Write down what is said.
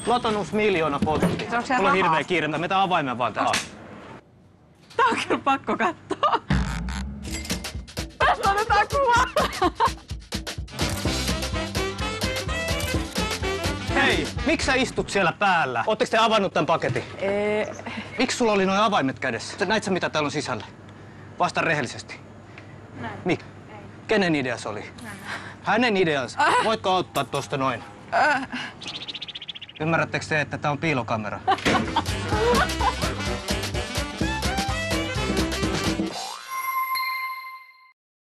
Lotonus miljoona potti. Se on siellä Mulla on hirveä rahassa. kiire, mä metän avaimen vaan tähän. Tää on kyllä pakko katsoa. Tästä otetaan kuva. Hei, miksi sä istut siellä päällä? Ootteko te avannut tän paketin? Miksi sulla oli nuo avaimet kädessä? Näit sä mitä täällä on sisällä? Vasta rehellisesti. Näin. Mik? Kenen idea se oli? Hänen ideansa. Voitko auttaa tosta noin? Ymmärrättekö te, että tää on piilokamera?